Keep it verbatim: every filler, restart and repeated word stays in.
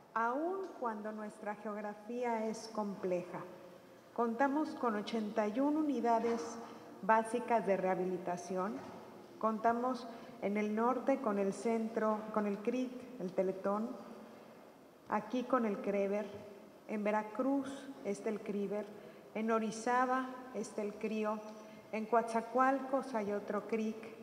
aun cuando nuestra geografía es compleja. Contamos con ochenta y una unidades básicas de rehabilitación. Contamos en el norte con el centro, con el C R I T, el Teletón, aquí con el CREVER, en Veracruz está el CRIVER, en Orizaba está el CRIO, en Coatzacoalcos hay otro C R I C,